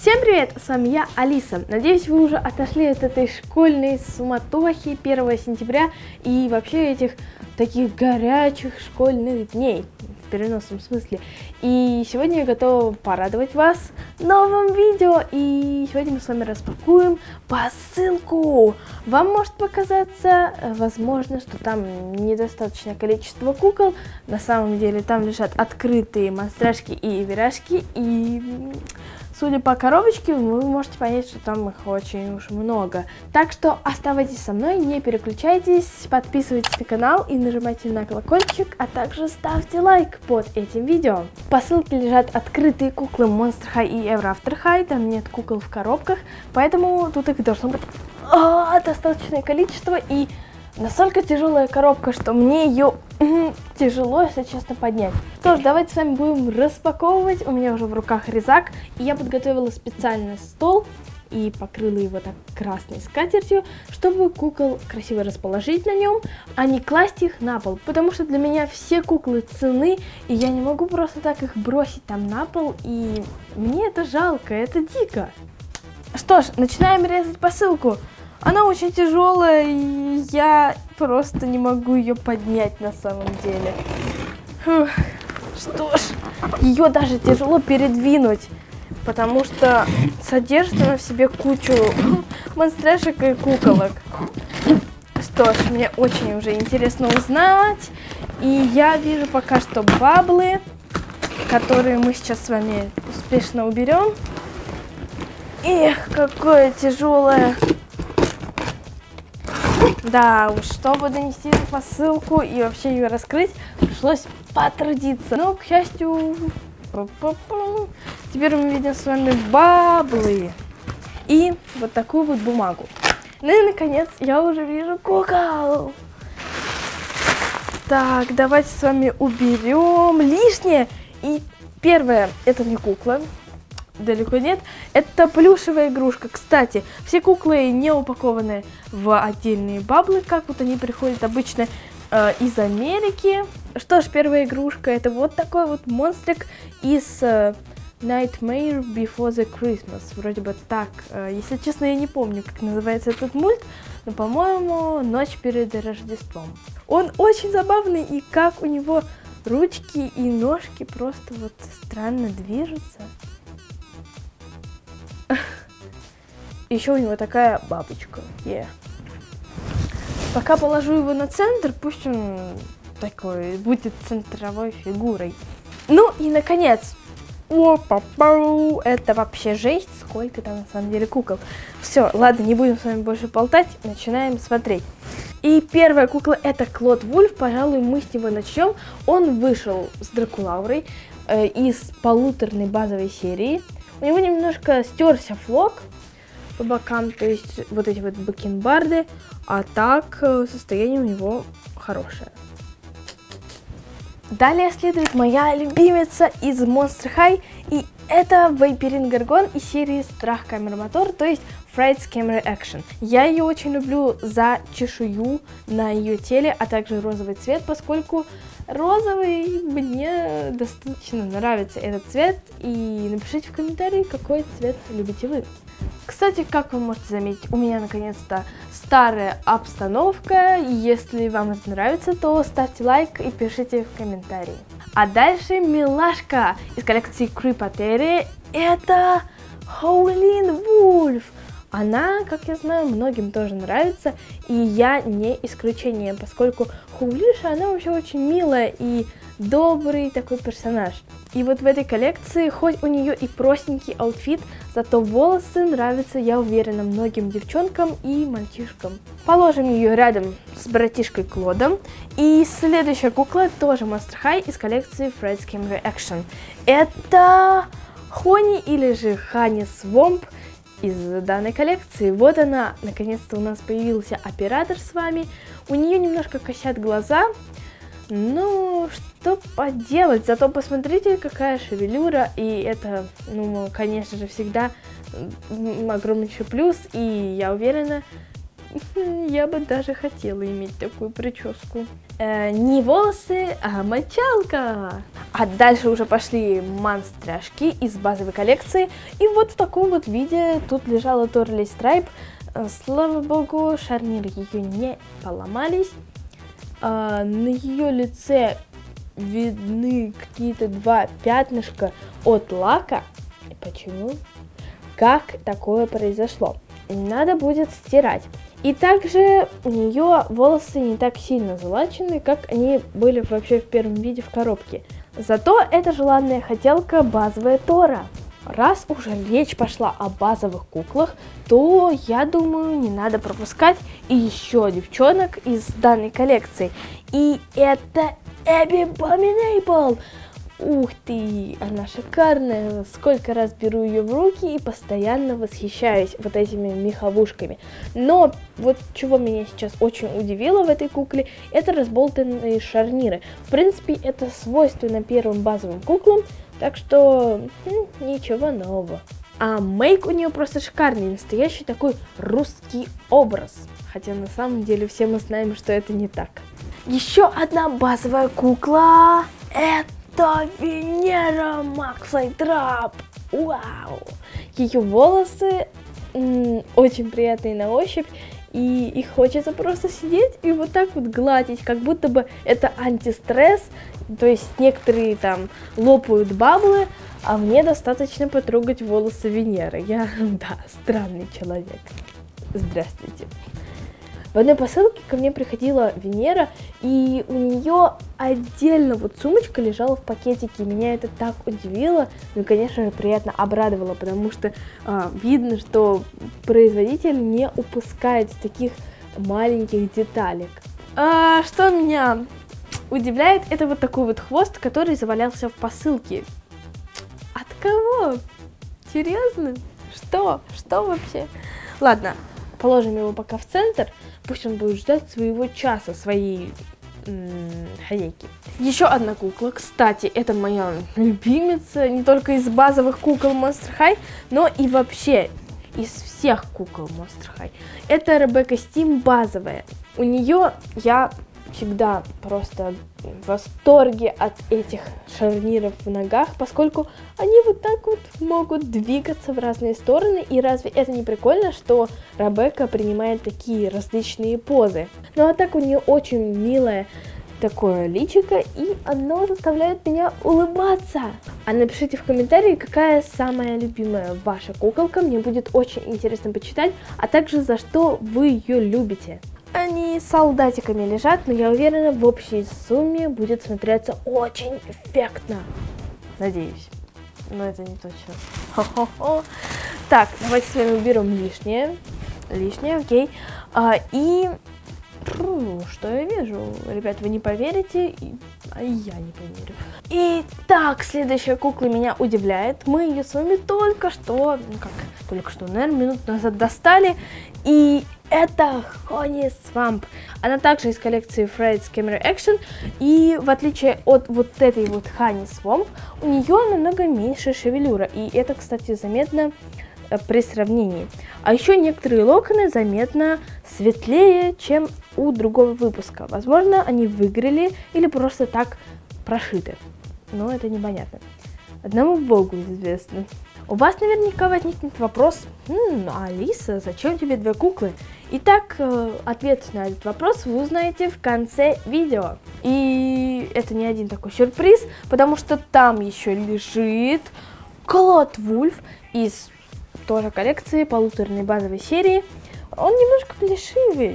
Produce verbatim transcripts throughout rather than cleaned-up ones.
Всем привет, с вами я, Алиса. Надеюсь, вы уже отошли от этой школьной суматохи первого сентября и вообще этих таких горячих школьных дней, в переносном смысле. И сегодня я готова порадовать вас новым видео. И сегодня мы с вами распакуем посылку. Вам может показаться, возможно, что там недостаточное количество кукол. На самом деле там лежат открытые монстряшки и вирашки. И... судя по коробочке, вы можете понять, что там их очень уж много. Так что оставайтесь со мной, не переключайтесь, подписывайтесь на канал и нажимайте на колокольчик, а также ставьте лайк под этим видео. В посылке лежат открытые куклы Monster High и Ever After High, там нет кукол в коробках, поэтому тут их должно быть а, достаточное количество, и настолько тяжелая коробка, что мне ее тяжело, если честно, поднять. Что ж, давайте с вами будем распаковывать. У меня уже в руках резак, и я подготовила специальный стол и покрыла его так красной скатертью, чтобы кукол красиво расположить на нем, а не класть их на пол, потому что для меня все куклы ценны, и я не могу просто так их бросить там на пол, и мне это жалко, это дико. Что ж, начинаем резать посылку. Она очень тяжелая, и я просто не могу ее поднять на самом деле. Фух. Что ж, ее даже тяжело передвинуть, потому что содержит она в себе кучу монстряшек и куколок. Что ж, мне очень уже интересно узнать. И я вижу пока что баблы, которые мы сейчас с вами успешно уберем. Эх, какое тяжелое. Да уж, чтобы донести эту посылку и вообще ее раскрыть, пришлось потрудиться. Но, к счастью, теперь мы видим с вами баблы и вот такую вот бумагу. Ну и, наконец, я уже вижу кукол. Так, давайте с вами уберем лишнее. И первое, это не кукла. Далеко нет. Это плюшевая игрушка. Кстати, все куклы не упакованы в отдельные баблы, как вот они приходят обычно э, из Америки. Что ж, первая игрушка это вот такой вот монстрик из э, Nightmare Before the Christmas. Вроде бы так. Э, если честно, я не помню, как называется этот мульт, но, по-моему, Ночь перед Рождеством. Он очень забавный, и как у него ручки и ножки просто вот странно движутся. Еще у него такая бабочка. Yeah. Пока положу его на центр, пусть он такой будет центровой фигурой. Ну и наконец. О-па-пау! Это вообще жесть, сколько там на самом деле кукол. Все, ладно, не будем с вами больше болтать, начинаем смотреть. И первая кукла это Клод Вульф, пожалуй, мы с него начнем. Он вышел с Дракулаурой э, из полуторной базовой серии. У него немножко стерся флок по бокам, то есть вот эти вот бакенбарды, а так состояние у него хорошее. Далее следует моя любимица из Monster High, и это Вейперин Гаргон из серии Страх Камера Мотор, то есть Frights Camera Action. Я ее очень люблю за чешую на ее теле, а также розовый цвет, поскольку розовый мне достаточно нравится этот цвет. И напишите в комментарии, какой цвет любите вы. Кстати, как вы можете заметить, у меня наконец-то старая обстановка. Если вам это нравится, то ставьте лайк и пишите в комментарии. А дальше милашка из коллекции Крипатерии. Это Хоулин Вульф. Она, как я знаю, многим тоже нравится, и я не исключение, поскольку Хоулиша, она вообще очень милая и добрый такой персонаж. И вот в этой коллекции, хоть у нее и простенький аутфит, зато волосы нравятся, я уверена, многим девчонкам и мальчишкам. Положим ее рядом с братишкой Клодом. И следующая кукла тоже Monster High из коллекции Frights Camera Action. Это Хони или же Хани Свомп из данной коллекции. Вот она, наконец-то у нас появился оператор с вами. У нее немножко косят глаза. Ну, что поделать, зато посмотрите, какая шевелюра, и это, ну, конечно же, всегда огромнейший плюс, и я уверена, Я бы даже хотела иметь такую прическу. Э, не волосы, а мочалка. А дальше уже пошли монстряшки из базовой коллекции. И вот в таком вот виде тут лежала Торли Страйп. Слава богу, шарниры ее не поломались. А, на ее лице видны какие-то два пятнышка от лака. Почему? Как такое произошло? Надо будет стирать. И также у нее волосы не так сильно залачены, как они были вообще в первом виде в коробке. Зато это желанная хотелка базовая Тора. Раз уже речь пошла о базовых куклах, то, я думаю, не надо пропускать и еще девчонок из данной коллекции. И это Эбби Боминейбл. Ух ты, она шикарная. Сколько раз беру ее в руки и постоянно восхищаюсь вот этими меховушками. Но вот чего меня сейчас очень удивило в этой кукле, это разболтанные шарниры. В принципе, это свойственно первым базовым куклам, так что хм, ничего нового. А мейк у нее просто шикарный, настоящий такой русский образ. Хотя на самом деле все мы знаем, что это не так. Еще одна базовая кукла. Это Венера Макфлайтрап. Вау! Ее волосы м, очень приятные на ощупь. И их хочется просто сидеть и вот так вот гладить, как будто бы это антистресс. То есть некоторые там лопают баблы, а мне достаточно потрогать волосы Венеры. Я, да, странный человек. Здравствуйте. В одной посылке ко мне приходила Венера, и у нее отдельно вот сумочка лежала в пакетике. Меня это так удивило, ну и, конечно же, приятно обрадовало, потому что а, видно, что производитель не упускает таких маленьких деталек. А, что меня удивляет, это вот такой вот хвост, который завалялся в посылке. От кого? Серьезно? Что? Что вообще? Ладно, положим его пока в центр. Пусть он будет ждать своего часа, своей м- хозяйки. Еще одна кукла. Кстати, это моя любимица. Не только из базовых кукол Monster High, но и вообще из всех кукол Monster High. Это Ребекка Стим базовая. У нее я всегда просто в восторге от этих шарниров в ногах, поскольку они вот так вот могут двигаться в разные стороны. И разве это не прикольно, что Ребекка принимает такие различные позы? Ну а так у нее очень милое такое личико, и оно заставляет меня улыбаться. А напишите в комментарии, какая самая любимая ваша куколка, мне будет очень интересно почитать, а также за что вы ее любите. Они солдатиками лежат, но я уверена, в общей сумме будет смотреться очень эффектно. Надеюсь. Но это не точно. Хо-хо-хо. Так, давайте с вами уберем лишнее. Лишнее, окей. А, и... Фу, что я вижу? Ребят, вы не поверите, и... а я не поверю. Итак, следующая кукла меня удивляет. Мы ее с вами только что, ну как, только что, наверное, минут назад достали. И это Honey Swamp. Она также из коллекции Fred's Camera Action. И в отличие от вот этой вот Honey Swamp, у нее намного меньше шевелюра. И это, кстати, заметно при сравнении. А еще некоторые локоны заметно светлее, чем у другого выпуска. Возможно, они выгорели или просто так прошиты. Но это непонятно. Одному богу известно. У вас наверняка возникнет вопрос: «М, Алиса, зачем тебе две куклы?» Итак, ответ на этот вопрос вы узнаете в конце видео. И это не один такой сюрприз, потому что там еще лежит Клод Вульф из тоже коллекции полуторной базовой серии. Он немножко плешивый,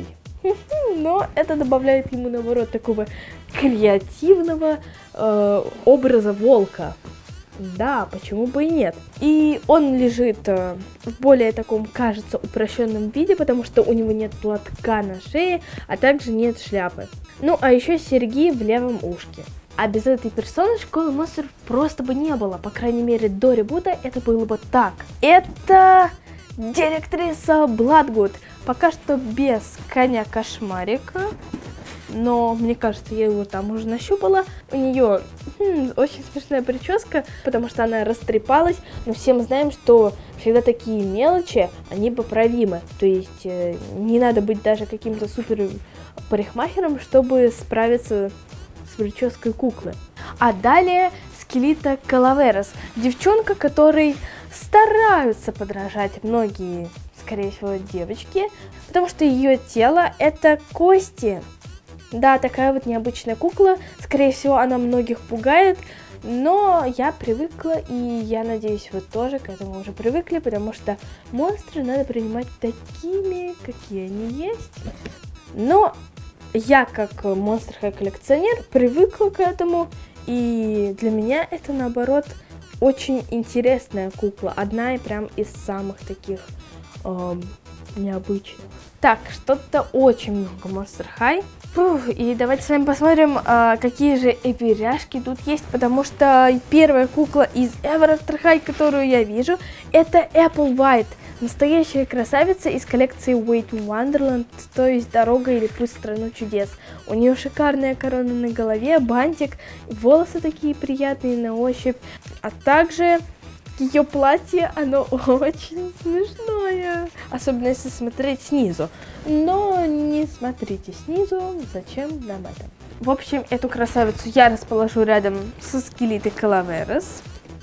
но это добавляет ему, наоборот, такого креативного э, образа волка. Да, почему бы и нет. И он лежит э, в более таком, кажется, упрощенном виде, потому что у него нет платка на шее, а также нет шляпы. Ну, а еще серьги в левом ушке. А без этой персоны школы монстров просто бы не было. По крайней мере, до ребута это было бы так. Это директриса Бладгуд. Пока что без коня-кошмарика. но мне кажется, я его там уже нащупала. У нее хм, очень смешная прическа, потому что она растрепалась, но все мы знаем, что всегда такие мелочи, они поправимы. То есть э, не надо быть даже каким-то супер парикмахером, чтобы справиться с прической куклы. А далее Скелета Калаверос, девчонка, которой стараются подражать многие, скорее всего, девочки, потому что ее тело это кости. Да, такая вот необычная кукла, скорее всего, она многих пугает, но я привыкла, и я надеюсь, вы тоже к этому уже привыкли, потому что монстры надо принимать такими, какие они есть. Но я, как Monster High коллекционер, привыкла к этому, и для меня это, наоборот, очень интересная кукла, одна и прям из самых таких эм, необычных. Так, что-то очень много Monster High. Фух, и давайте с вами посмотрим, э, какие же эпиряшки тут есть, потому что первая кукла из Ever After High, которую я вижу, это Apple White. Настоящая красавица из коллекции Way to Wonderland, то есть Дорога или Путь в страну чудес. У нее шикарная корона на голове, бантик, волосы такие приятные на ощупь, а также ее платье, оно очень смешное, особенно если смотреть снизу. Но не смотрите снизу, зачем нам это? В общем, эту красавицу я расположу рядом со Скелетой Калаверос.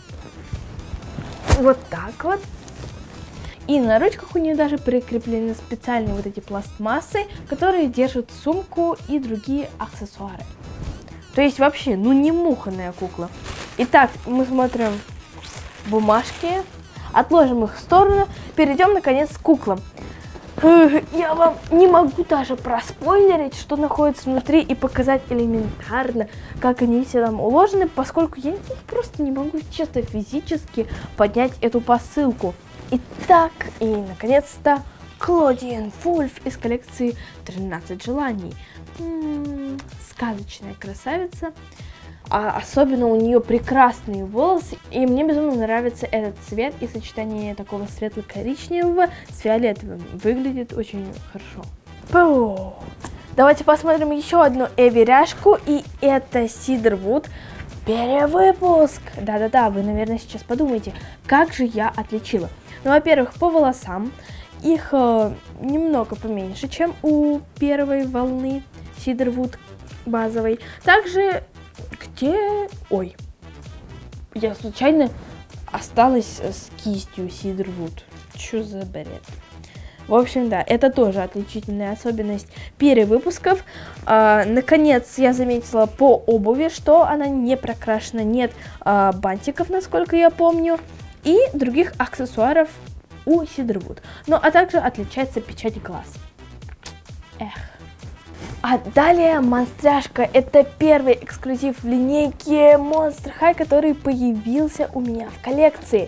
Вот так вот. И на ручках у нее даже прикреплены специальные вот эти пластмассы, которые держат сумку и другие аксессуары. То есть вообще, ну не муханая кукла. Итак, мы смотрим бумажки, отложим их в сторону, перейдем наконец к куклам. Я вам не могу даже проспойлерить, что находится внутри, и показать элементарно, как они все там уложены, поскольку я просто не могу чисто физически поднять эту посылку. Итак, и наконец-то Клодиан Вульф из коллекции тринадцать желаний. М-м, сказочная красавица. А особенно у нее прекрасные волосы, и мне безумно нравится этот цвет и сочетание такого светло-коричневого с фиолетовым. Выглядит очень хорошо. Пу. Давайте посмотрим еще одну эверяшку, и это Сидервуд. Перевыпуск! Да-да-да, вы, наверное, сейчас подумаете, как же я отличила. Ну, во-первых, по волосам. Их э, немного поменьше, чем у первой волны Сидервуд базовой. Также, где... Ой, я случайно осталась с кистью Сидервуд. Чё за бред? В общем, да, это тоже отличительная особенность перевыпусков. А, наконец, я заметила по обуви, что она не прокрашена, нет а, бантиков, насколько я помню, и других аксессуаров у Сидервуд. Ну, а также отличается печать глаз. Эх. А далее монстряшка. Это первый эксклюзив в линейке Monster High, который появился у меня в коллекции.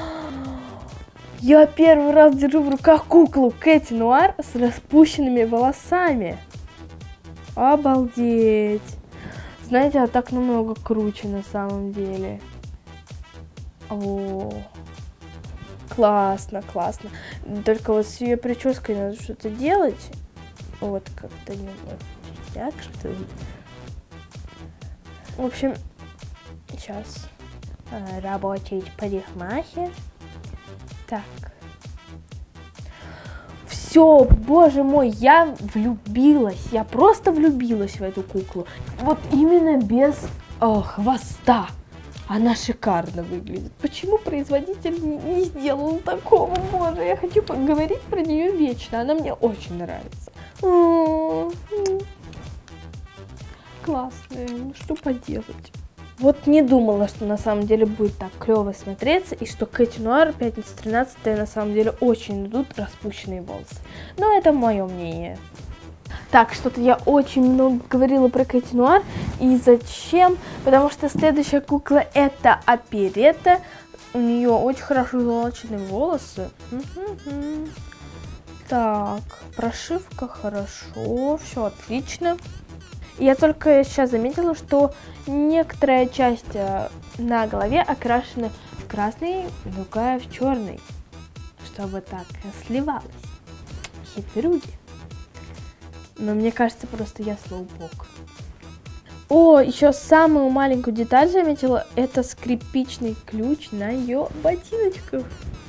Я первый раз держу в руках куклу Кэти Нуар с распущенными волосами. Обалдеть. Знаете, а так намного круче на самом деле. О, классно, классно. Только вот с ее прической надо что-то делать. Вот как-то не вот так что-то. В общем, сейчас рабочий парикмахер. Так. Все, боже мой, я влюбилась. Я просто влюбилась в эту куклу. Вот именно без о, хвоста. Она шикарно выглядит. Почему производитель не, не сделал такого? Боже, я хочу поговорить про нее вечно. Она мне очень нравится. Классная, ну что поделать. Вот не думала, что на самом деле будет так клево смотреться, и что Кэти Нуар пятница тринадцатое на самом деле очень идут распущенные волосы. Но это мое мнение. Так, что-то я очень много говорила про Кэти Нуар, и зачем? Потому что следующая кукла это Оперетта. У нее очень хорошо залаченные волосы. Угу. Так, прошивка хорошо, все отлично. Я только сейчас заметила, что некоторая часть на голове окрашена в красный, другая в черный, чтобы так сливалось. Хитрюги. Но мне кажется, просто я слоупок. О, еще самую маленькую деталь заметила. Это скрипичный ключ на ее ботиночках.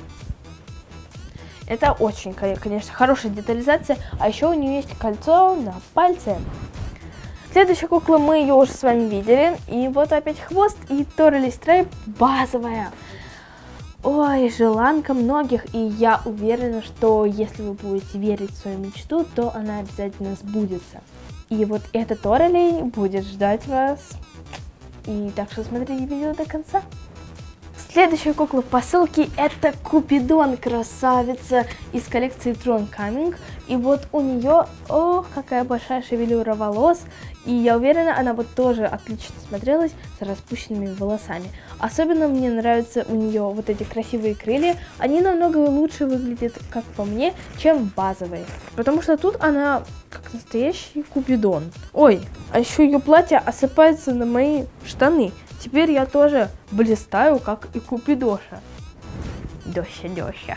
Это очень, конечно, хорошая детализация. А еще у нее есть кольцо на пальце. Следующая кукла, мы ее уже с вами видели. И вот опять хвост и Торли Страйп базовая. Ой, желанка многих. И я уверена, что если вы будете верить в свою мечту, то она обязательно сбудется. И вот этот Торли будет ждать вас. И так что смотрите видео до конца. Следующая кукла в посылке — это Купидон, красавица из коллекции Tron Coming. И вот у нее, ох, какая большая шевелюра волос. И я уверена, она бы тоже отлично смотрелась с распущенными волосами. Особенно мне нравятся у нее вот эти красивые крылья. Они намного лучше выглядят, как по мне, чем базовые. Потому что тут она как настоящий Купидон. Ой, а еще ее платье осыпается на мои штаны. Теперь я тоже блистаю, как и Купидоша. Дося, Дося.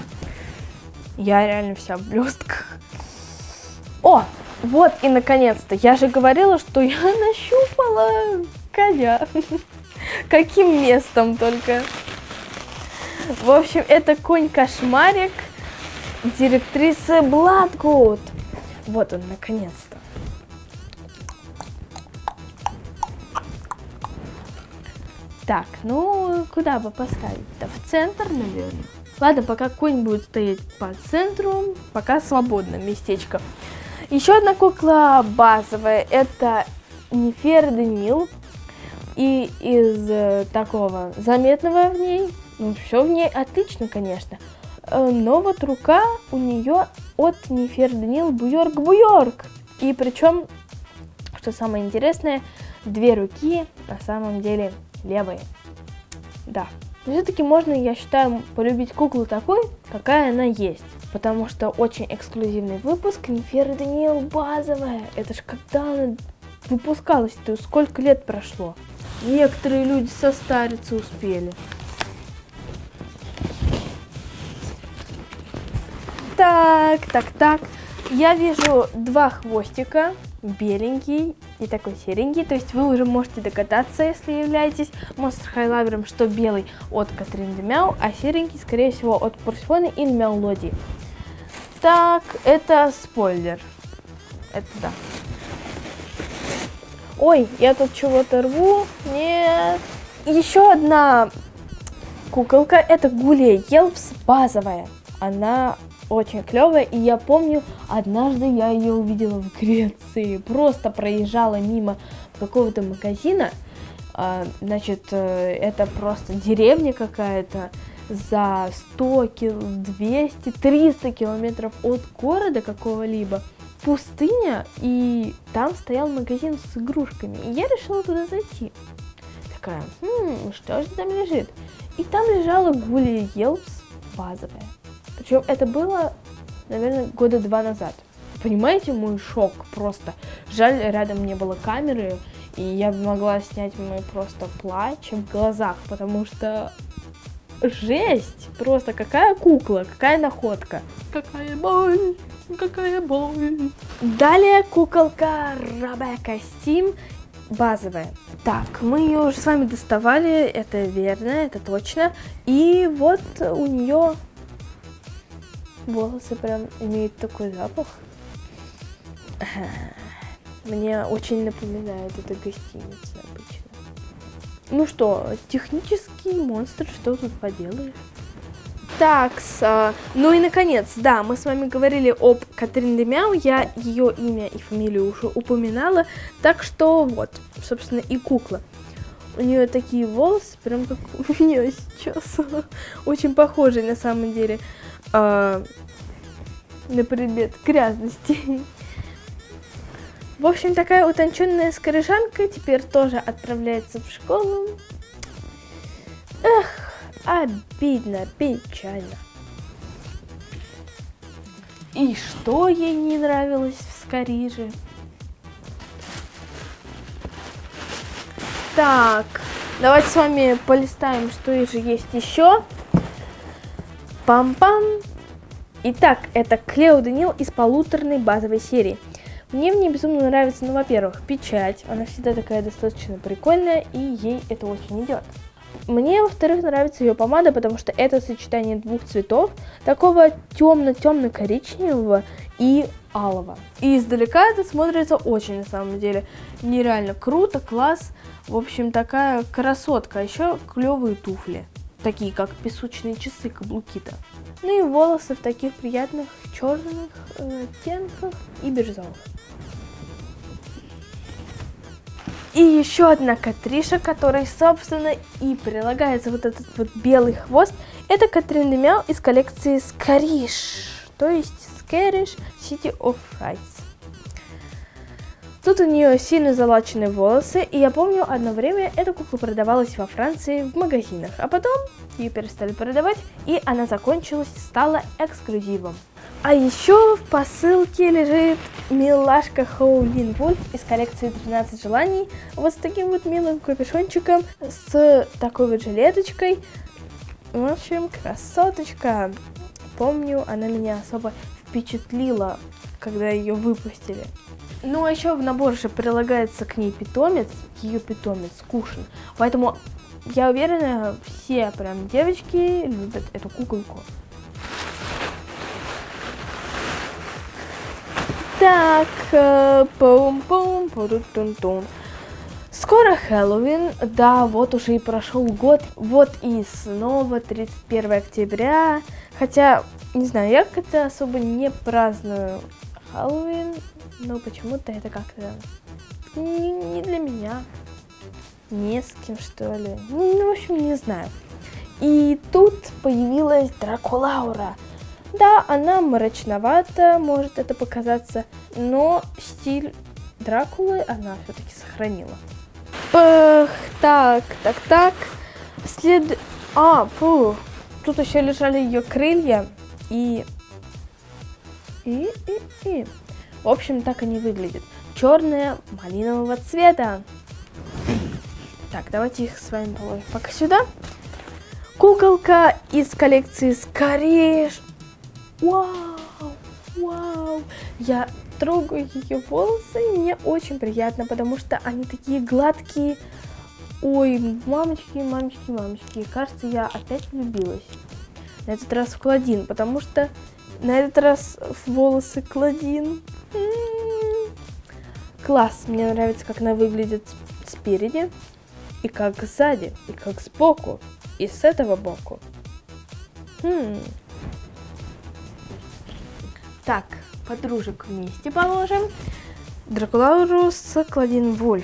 Я реально вся в блестках. О, вот и наконец-то. Я же говорила, что я нащупала коня. Каким местом только. В общем, это конь-кошмарик директрисы Бладгуд. Вот он, наконец-то. Так, ну, куда бы поставить-то? В центр, наверное. Ладно, пока конь будет стоять по центру, пока свободно местечко. Еще одна кукла базовая, это Нефер Денил. И из э, такого заметного в ней, ну, все в ней отлично, конечно. Э, но вот рука у нее от Нефер Денил Буйорк-Буйорк. И причем, что самое интересное, две руки на самом деле левые. Да. Но все-таки можно, я считаю, полюбить куклу такой, какая она есть. Потому что очень эксклюзивный выпуск. Нефер Денил базовая. Это ж когда она выпускалась-то, сколько лет прошло. Некоторые люди состариться успели. Так, так, так. Я вижу два хвостика. Беленький и такой серенький. То есть вы уже можете догадаться, если являетесь Monster High Lover'ом, что белый от Катрин Денмяу, а серенький, скорее всего, от Персефоны или Мелодии. Так, это спойлер. Это да. Ой, я тут чего-то рву. Нет. Еще одна куколка. Это Гулия Елпс базовая. Она очень клевая. И я помню, однажды я ее увидела в Греции. Просто проезжала мимо какого-то магазина. А, значит, это просто деревня какая-то. За сто, двести, триста километров от города какого-либо. Пустыня, и там стоял магазин с игрушками, и я решила туда зайти. Такая, хм, что же там лежит? И там лежала Гулия Елпс базовая. Причем это было, наверное, года два назад. Понимаете, мой шок просто. Жаль, рядом не было камеры, и я бы могла снять мой просто плач в глазах, потому что жесть! Просто какая кукла, какая находка. Какая боль! Какая боль. Далее куколка Ребекка Стим базовая. Так, мы ее уже с вами доставали, это верно, это точно. И вот у нее волосы прям имеют такой запах. Мне очень напоминает эта гостиница обычно. Ну что, технический монстр, что тут поделаешь? Так, ну и наконец, да, мы с вами говорили об Катрин Денмяу, я ее имя и фамилию уже упоминала, так что вот, собственно, и кукла. У нее такие волосы, прям как у меня сейчас, очень похожие на самом деле э, на предмет грязности. В общем, такая утонченная скорижанка теперь тоже отправляется в школу. Эх. Обидно, печально. И что ей не нравилось в Скориже? Так, давайте с вами полистаем, что же есть еще. Пам-пам. Итак, это Клео Денил из полуторной базовой серии. Мне в ней безумно нравится, ну, во-первых, печать. Она всегда такая достаточно прикольная, и ей это очень идет. Мне, во-вторых, нравится ее помада, потому что это сочетание двух цветов, такого темно-темно-коричневого и алого. И издалека это смотрится очень, на самом деле, нереально круто, класс. В общем, такая красотка. Еще клевые туфли, такие как песочные часы, каблуки-то. Ну и волосы в таких приятных черных э, оттенках и бирюзовых. И еще одна Катриша, которой, собственно, и прилагается вот этот вот белый хвост. Это Катрин Демяу из коллекции Scarish, то есть Scarish City of Frights. Тут у нее сильно залаченные волосы, и я помню, одно время эта кукла продавалась во Франции в магазинах, а потом ее перестали продавать, и она закончилась, стала эксклюзивом. А еще в посылке лежит милашка Хоулин Вульф из коллекции тринадцать желаний, вот с таким вот милым капюшончиком, с такой вот жилеточкой. В общем, красоточка. Помню, она меня особо впечатлила, когда ее выпустили. Ну, а еще в набор же прилагается к ней питомец, ее питомец Кушин. Поэтому я уверена, все прям девочки любят эту куколку. Так, пум-пум, пу-тун-тун. Скоро Хэллоуин, да, вот уже и прошел год, вот и снова тридцать первое октября, хотя, не знаю, я как-то особо не праздную Хэллоуин, но почему-то это как-то не, не для меня, не с кем, что ли, ну, в общем, не знаю. И тут появилась Дракулаура. Да, она мрачновата, может это показаться, но стиль Дракулы она все-таки сохранила. Пах, так, так, так. След... А, фу. Тут еще лежали ее крылья и... И, и, и. В общем, так они выглядят. Черные, малинового цвета. Так, давайте их с вами положим пока сюда. Куколка из коллекции Scarish. Вау, вау. Я трогаю ее волосы, и мне очень приятно, потому что они такие гладкие. Ой, мамочки, мамочки, мамочки. Кажется, я опять влюбилась. На этот раз в Клодин, потому что на этот раз в волосы Клодин. М-м-м. Класс, мне нравится, как она выглядит спереди, и как сзади, и как сбоку, и с этого боку. Хм. Так, подружек вместе положим. Дракулауру с Клодин Вульф.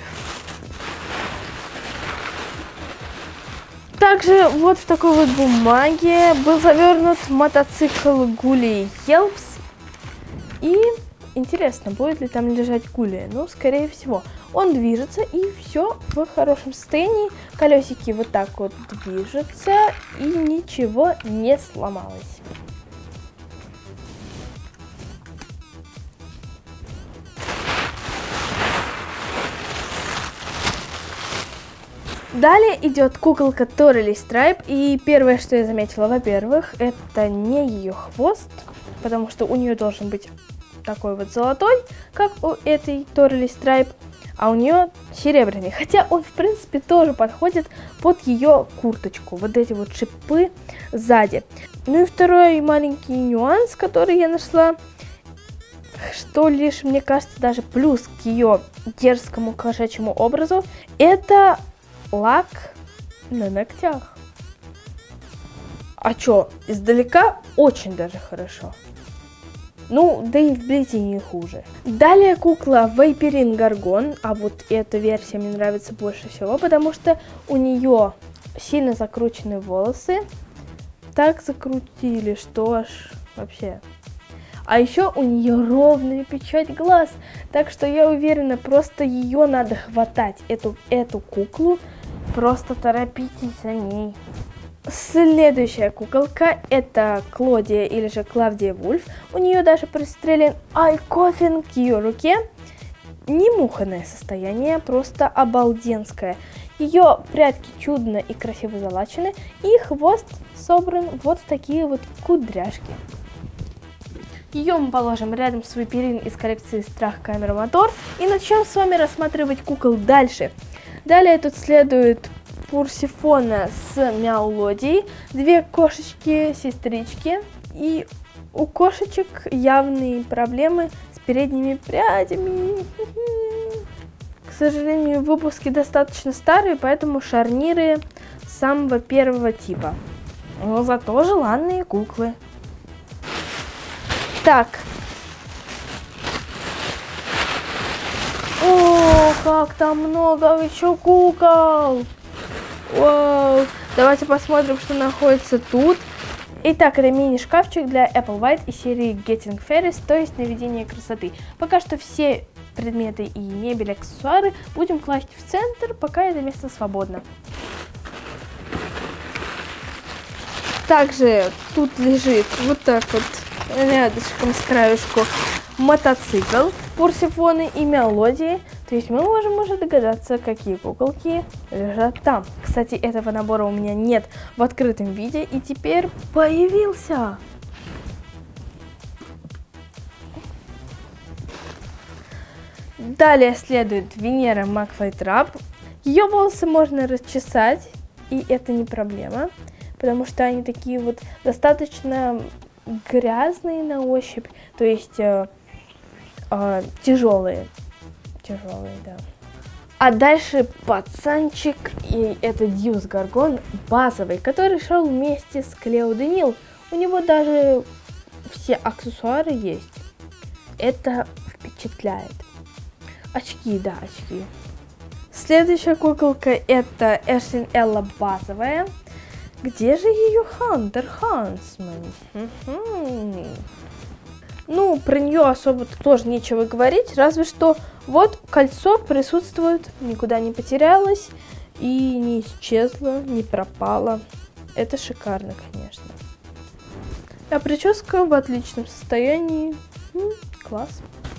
Также вот в такой вот бумаге был завернут мотоцикл Гули Елпс. И интересно, будет ли там лежать Гули? Ну, скорее всего. Он движется, и все в хорошем состоянии. Колесики вот так вот движутся, и ничего не сломалось. Далее идет куколка Торели Страйп, и первое, что я заметила, во-первых, это не ее хвост, потому что у нее должен быть такой вот золотой, как у этой Торели Страйп, а у нее серебряный, хотя он, в принципе, тоже подходит под ее курточку, вот эти вот шипы сзади. Ну и второй маленький нюанс, который я нашла, что лишь, мне кажется, даже плюс к ее дерзкому кошачьему образу, это лак на ногтях. А чё, издалека очень даже хорошо. Ну, да и вблизи не хуже. Далее кукла Вейперин Гаргон, а вот эта версия мне нравится больше всего, потому что у нее сильно закручены волосы. Так закрутили, что аж вообще. А еще у нее ровная печать глаз, так что я уверена, просто ее надо хватать, эту, эту куклу, просто торопитесь за ней. Следующая куколка это Клодия или же Клавдия Вульф. У нее даже пристрелен айкоффин к ее руке. Не муханное состояние, просто обалденское. Ее прядки чудно и красиво залачены, и хвост собран вот в такие вот кудряшки. Ее мы положим рядом с Вайперин из коллекции Страх Камера Мотор и начнем с вами рассматривать кукол дальше. Далее тут следует Пурсифона с Мяулодией, две кошечки-сестрички, и у кошечек явные проблемы с передними прядями. К сожалению, выпуски достаточно старые, поэтому шарниры самого первого типа. Но зато желанные куклы. Так. О, как там много еще кукол! Вау! Давайте посмотрим, что находится тут. Итак, это мини-шкафчик для Apple White из серии Getting Fairies, то есть наведение красоты. Пока что все предметы и мебель, аксессуары будем класть в центр, пока это место свободно. Также тут лежит вот так вот рядышком с краешку мотоцикл Пурсифоны и Мяулодии. То есть мы можем уже догадаться, какие куколки лежат там. Кстати, этого набора у меня нет в открытом виде, и теперь появился. Далее следует Венера Макфлайтрап. Ее волосы можно расчесать, и это не проблема, потому что они такие вот достаточно грязные на ощупь, то есть э, э, тяжелые. Тяжелые, да. А дальше пацанчик, и это Дьюс Гаргон базовый, который шел вместе с Клео Денил. У него даже все аксессуары есть. Это впечатляет. Очки, да, очки. Следующая куколка это Эшлин Элла базовая. Где же ее Хантер Хансман? Угу. Ну, про нее особо тоже нечего говорить, разве что вот кольцо присутствует, никуда не потерялось и не исчезло, не пропало. Это шикарно, конечно. А прическа в отличном состоянии. М, класс.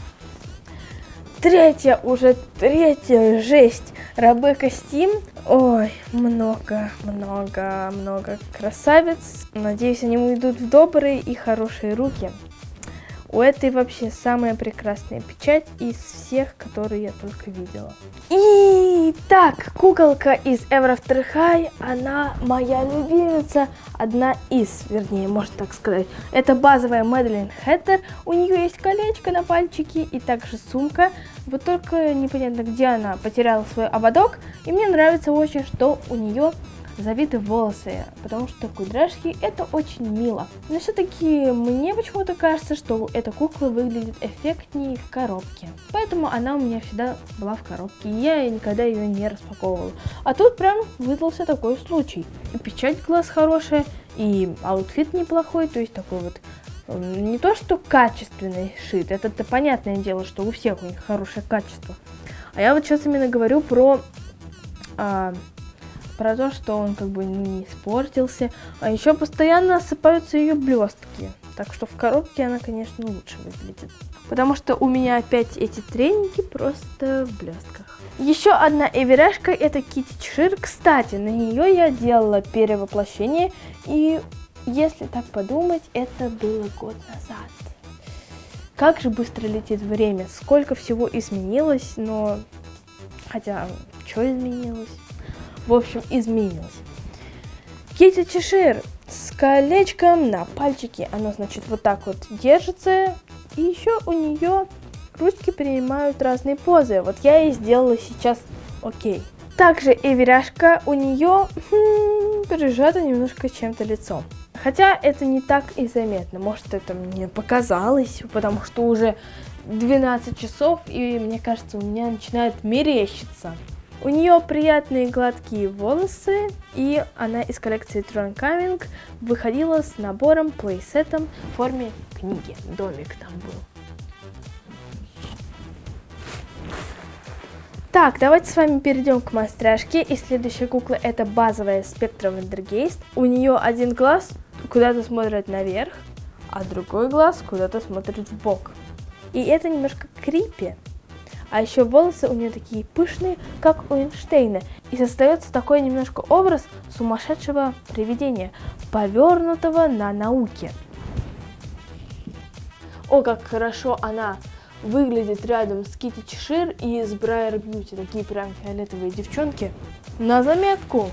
Третья, уже третья жесть. Ребекка Стим. Ой, много, много, много красавиц. Надеюсь, они уйдут в добрые и хорошие руки. У этой вообще самая прекрасная печать из всех, которые я только видела. И так, куколка из Ever After High, она моя любимица, одна из, вернее, можно так сказать. Это базовая Мэдалин Хэттер, у нее есть колечко на пальчике и также сумка. Вот только непонятно, где она потеряла свой ободок, и мне нравится очень, что у нее завиты волосы, потому что кудряшки это очень мило. Но все-таки мне почему-то кажется, что эта кукла выглядит эффектнее в коробке. Поэтому она у меня всегда была в коробке, и я никогда ее не распаковывала. А тут прям выдался такой случай. И печать глаз хорошая, и аутфит неплохой, то есть такой вот не то что качественный шит, это-то понятное дело, что у всех у них хорошее качество. А я вот сейчас именно говорю про... А, про то, что он как бы не испортился, а еще постоянно осыпаются ее блестки. Так что в коробке она, конечно, лучше выглядит. Потому что у меня опять эти треники просто в блестках. Еще одна эверяшка это Китти Чешир. Кстати, на нее я делала перевоплощение, и если так подумать, это было год назад. Как же быстро летит время, сколько всего изменилось, но... Хотя, что изменилось? В общем, изменилось. Китти Чешир с колечком на пальчике. Оно, значит, вот так вот держится. И еще у нее ручки принимают разные позы. Вот я и сделала сейчас окей. Также эверяшка у нее хм, прижата немножко чем-то лицом. Хотя это не так и заметно. Может, это мне показалось, потому что уже двенадцать часов, и мне кажется, у меня начинает мерещиться. У нее приятные гладкие волосы, и она из коллекции Tron Coming выходила с набором, плейсетом в форме книги. Домик там был. Так, давайте с вами перейдем к монстряшке. И следующая кукла это базовая Spectra Vandergeist. У нее один глаз куда-то смотрит наверх, а другой глаз куда-то смотрит в бок. И это немножко крипи. А еще волосы у нее такие пышные, как у Эйнштейна. И создается такой немножко образ сумасшедшего привидения, повернутого на науке. О, как хорошо она выглядит рядом с Китти Чешир и с Брайер Бьюти. Такие прям фиолетовые девчонки. На заметку.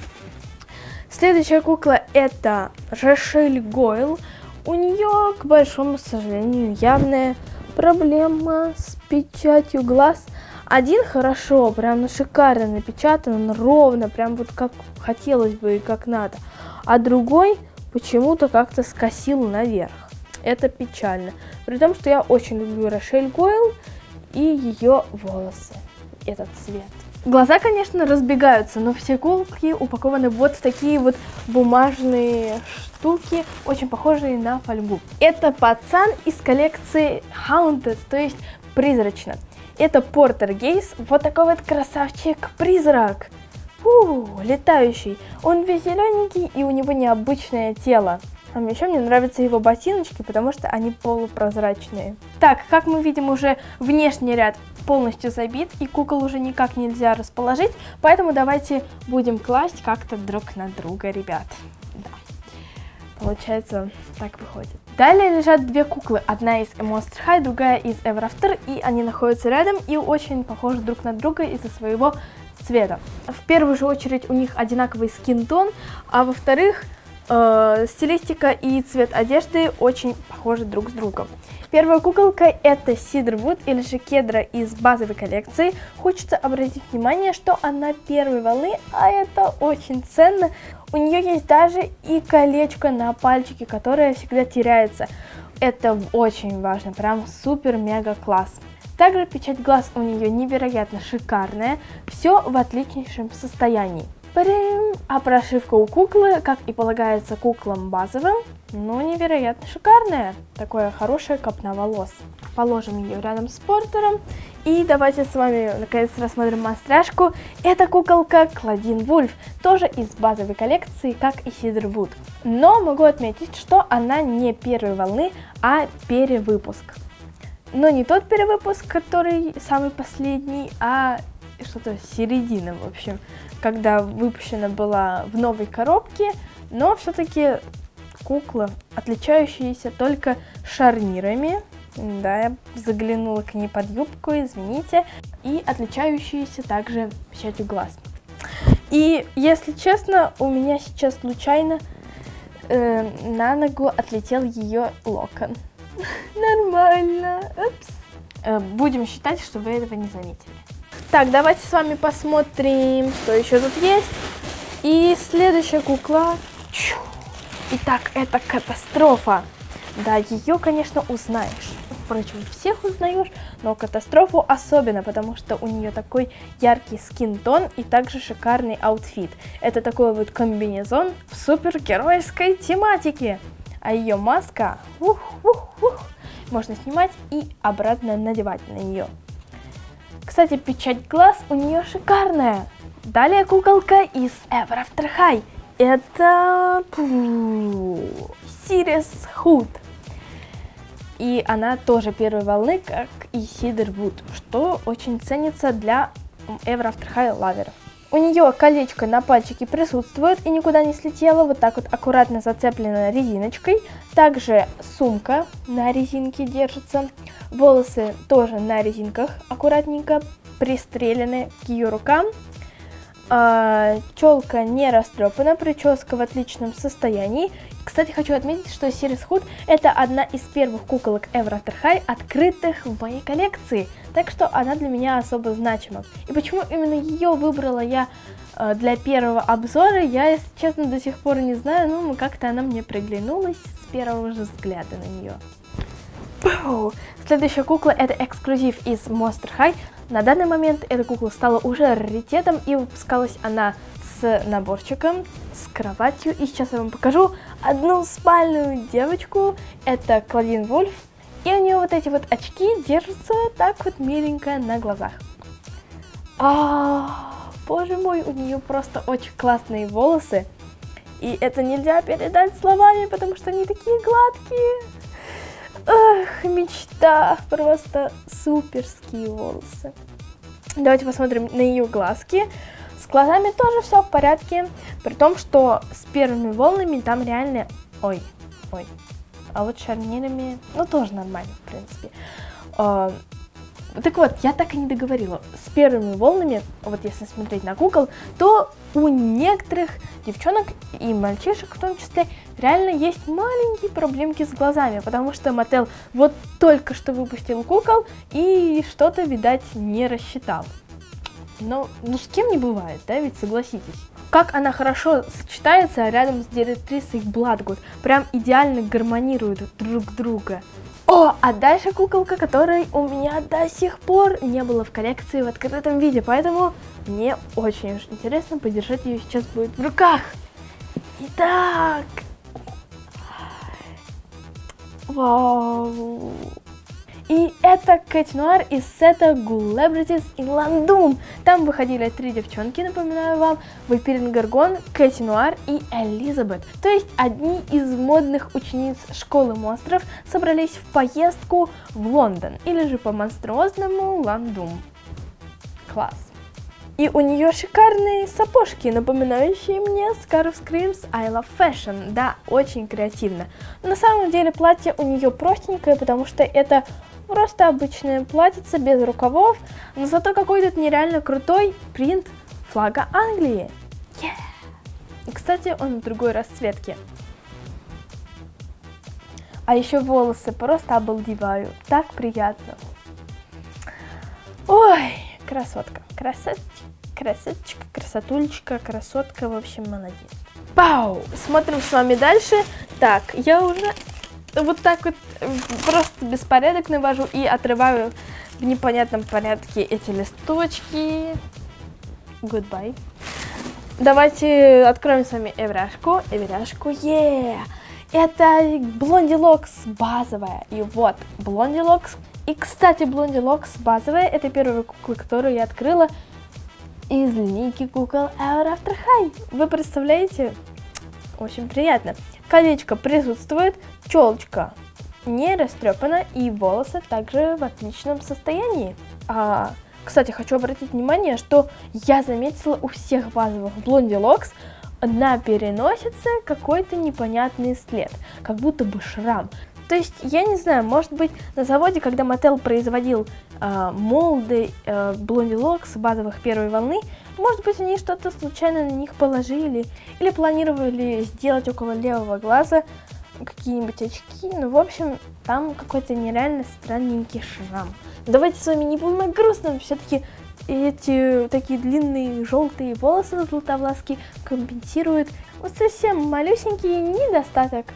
Следующая кукла это Рошель Гойл. У нее, к большому сожалению, явная проблема с печатью глаз. Один хорошо, прям шикарно напечатан, ровно, прям вот как хотелось бы и как надо. А другой почему-то как-то скосил наверх. Это печально. При том, что я очень люблю Рошель Гойл и ее волосы, этот цвет. Глаза, конечно, разбегаются, но все куклы упакованы вот в такие вот бумажные штуки, очень похожие на фольгу. Это пацан из коллекции Haunted, то есть призрачно. Это Портергейс, вот такой вот красавчик-призрак. Фу, летающий. Он весь зелененький и у него необычное тело. А еще мне нравятся его ботиночки, потому что они полупрозрачные. Так, как мы видим, уже внешний ряд полностью забит, и кукол уже никак нельзя расположить, поэтому давайте будем класть как-то друг на друга, ребят. Да. Получается, так выходит. Далее лежат две куклы, одна из Monster High, другая из Ever After, и они находятся рядом и очень похожи друг на друга из-за своего цвета. В первую же очередь у них одинаковый скин-тон, а во-вторых, э, стилистика и цвет одежды очень похожи друг с другом. Первая куколка это Сидервуд или же Кедра из базовой коллекции. Хочется обратить внимание, что она первой волны, а это очень ценно. У нее есть даже и колечко на пальчике, которое всегда теряется. Это очень важно, прям супер-мега класс. Также печать глаз у нее невероятно шикарная, все в отличнейшем состоянии. А прошивка у куклы, как и полагается куклам базовым, ну невероятно шикарная. Такое хорошее копна волос. Положим ее рядом с Портером. И давайте с вами наконец рассмотрим монстряшку. Это куколка Клодин Вульф, тоже из базовой коллекции, как и Сидервуд. Но могу отметить, что она не первой волны, а перевыпуск. Но не тот перевыпуск, который самый последний, а что-то середина, в общем, когда выпущена была в новой коробке, но все-таки кукла, отличающаяся только шарнирами, да, я заглянула к ней под юбку, извините, и отличающаяся также печатью глаз. И, если честно, у меня сейчас случайно э, на ногу отлетел ее локон. Нормально, упс. Э, будем считать, что вы этого не заметили. Так, давайте с вами посмотрим, что еще тут есть. И следующая кукла. Итак, это катастрофа. Да, ее, конечно, узнаешь. Впрочем, всех узнаешь, но катастрофу особенно, потому что у нее такой яркий скин-тон и также шикарный аутфит. Это такой вот комбинезон в супергеройской тематике. А ее маска ух, ух, ух, можно снимать и обратно надевать на нее. Кстати, печать глаз у нее шикарная. Далее куколка из Ever After High. Это Сирис Худ. И она тоже первой волны, как и Сидервуд, что очень ценится для Ever After High лаверов. У нее колечко на пальчике присутствует и никуда не слетело, вот так вот аккуратно зацеплено резиночкой. Также сумка на резинке держится, волосы тоже на резинках аккуратненько пристрелены к ее рукам. А, челка не растрепана, прическа в отличном состоянии. Кстати, хочу отметить, что Сирис Худ это одна из первых куколок Ever After High, открытых в моей коллекции, так что она для меня особо значима. И почему именно ее выбрала я э, для первого обзора, я, если честно, до сих пор не знаю, но как-то она мне приглянулась с первого же взгляда на нее. Следующая кукла это эксклюзив из Monster High. На данный момент эта кукла стала уже раритетом и выпускалась она с наборчиком, с кроватью. И сейчас я вам покажу одну спальную девочку. Это Клодин Вульф. И у нее вот эти вот очки держатся так вот миленько на глазах. А, боже мой, у нее просто очень классные волосы. И это нельзя передать словами, потому что они такие гладкие. Эх, мечта, просто суперские волосы. Давайте посмотрим на ее глазки. С глазами тоже все в порядке, при том, что с первыми волнами там реально, ой, ой, а вот шарнирами, ну, тоже нормально, в принципе. А, так вот, я так и не договорила. С первыми волнами, вот если смотреть на кукол, то у некоторых девчонок и мальчишек в том числе реально есть маленькие проблемки с глазами, потому что Mattel вот только что выпустил кукол и что-то, видать, не рассчитал. Но, ну, с кем не бывает, да, ведь согласитесь. Как она хорошо сочетается рядом с директрисой Bloodgood, прям идеально гармонируют друг друга. О, а дальше куколка, которой у меня до сих пор не было в коллекции в открытом виде, поэтому мне очень уж интересно подержать ее сейчас будет в руках. Итак, вау. И это Кэти Нуар из сета Celebrities in London. Там выходили три девчонки, напоминаю вам, Вампирин Гаргон, Кэти Нуар и Элизабет. То есть одни из модных учениц школы монстров собрались в поездку в Лондон, или же по монструозному Лондон. Класс. И у нее шикарные сапожки, напоминающие мне Scarf Screams I Love Fashion. Да, очень креативно. Но на самом деле платье у нее простенькое, потому что это просто обычное платьице без рукавов, но зато какой тут нереально крутой принт флага Англии. Yeah. И, кстати, он в другой расцветке. А еще волосы просто обалдеваю. Так приятно. Ой, красотка. Красоточка, красоточка, красотулечка, красотка, в общем, молодец. Пау! Смотрим с вами дальше. Так, я уже вот так вот просто беспорядок навожу и отрываю в непонятном порядке эти листочки. Goodbye. Давайте откроем с вами эвряшку. Эвряшку, yeah! Это Blondie Locks базовая. И вот, Blondie Locks. И, кстати, Blondie Locks базовая. Это первая кукла, которую я открыла из линейки кукол Ever After High. Вы представляете? Очень приятно. Колечко присутствует, челочка не растрепана и волосы также в отличном состоянии. А, кстати, хочу обратить внимание, что я заметила у всех базовых Blondie Locks на переносице какой-то непонятный след, как будто бы шрам. То есть, я не знаю, может быть, на заводе, когда Mattel производил э, молды э, Blondie Locks базовых первой волны, может быть, они что-то случайно на них положили или планировали сделать около левого глаза какие-нибудь очки. Ну, в общем, там какой-то нереально странненький шрам. Давайте с вами не будем о грустном, все-таки эти такие длинные желтые волосы златовласки компенсируют вот совсем малюсенький недостаток.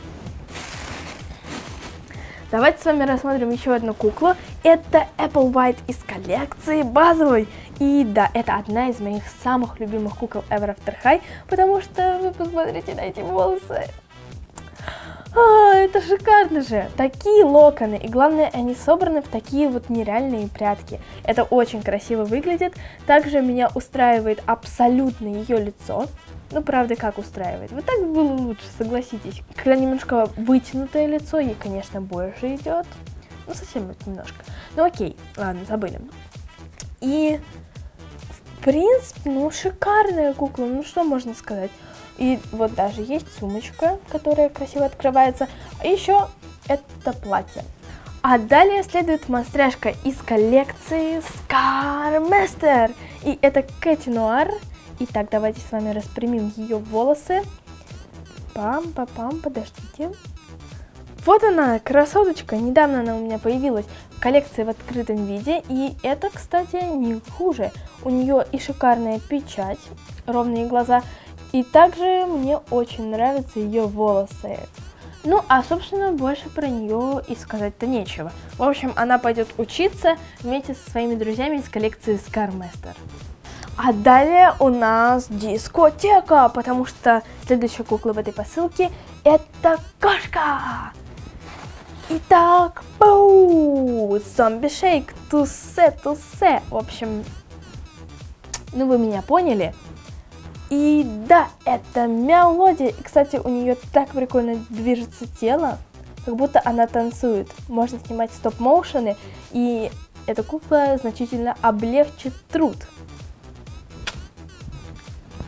Давайте с вами рассмотрим еще одну куклу. Это Apple White из коллекции базовой. И да, это одна из моих самых любимых кукол Ever After High, потому что вы посмотрите на эти волосы. А, это шикарно же! Такие локоны, и главное, они собраны в такие вот нереальные прядки. Это очень красиво выглядит. Также меня устраивает абсолютно ее лицо. Ну, правда, как устраивает? Вот так было лучше, согласитесь. Когда немножко вытянутое лицо, ей, конечно, больше идет. Ну, совсем вот немножко. Ну, окей, ладно, забыли. И, в принципе, ну, шикарная кукла, ну, что можно сказать? И вот даже есть сумочка, которая красиво открывается. А еще это платье. А далее следует монстряшка из коллекции Scarmaster. И это Кэти Нуар. Итак, давайте с вами распрямим ее волосы. Пам-пам-пам, подождите. Вот она, красоточка. Недавно она у меня появилась в коллекции в открытом виде. И это, кстати, не хуже. У нее и шикарная печать, ровные глаза. И также мне очень нравятся ее волосы. Ну, а, собственно, больше про нее и сказать-то нечего. В общем, она пойдет учиться вместе со своими друзьями из коллекции Scarmaster. А далее у нас дискотека, потому что следующая кукла в этой посылке это кошка. Итак, пау, зомби шейк, тусе, тусе. В общем, ну вы меня поняли. И да, это мелодия. И, кстати, у нее так прикольно движется тело, как будто она танцует. Можно снимать стоп-моушены, и эта кукла значительно облегчит труд.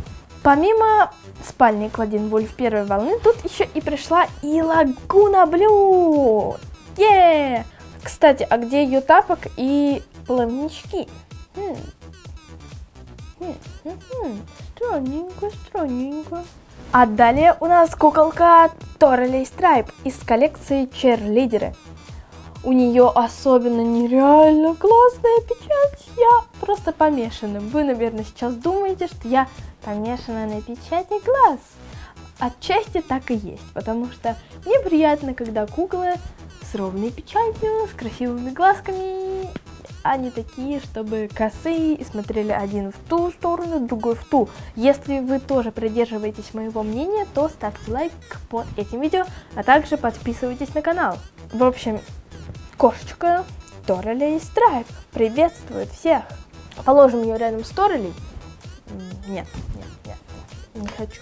Помимо спальни Клодин Вульф первой волны, тут еще и пришла и Лагуна Блю. Е! Кстати, а где ее тапок и плавнички? Хм. Хм, хм, хм. Странненько, странненько. А далее у нас куколка Торелей Страйп из коллекции Черлидеры. У нее особенно нереально классная печать. Я просто помешана. Вы, наверное, сейчас думаете, что я помешана на печати глаз. Отчасти так и есть, потому что мне приятно, когда куклы с ровной печатью, с красивыми глазками, а не такие, чтобы косые и смотрели один в ту сторону, другой в ту. Если вы тоже придерживаетесь моего мнения, то ставьте лайк под этим видео, а также подписывайтесь на канал. В общем, кошечка Торелей Страйп приветствует всех. Положим ее рядом с Торелей. Нет, нет, нет, не хочу.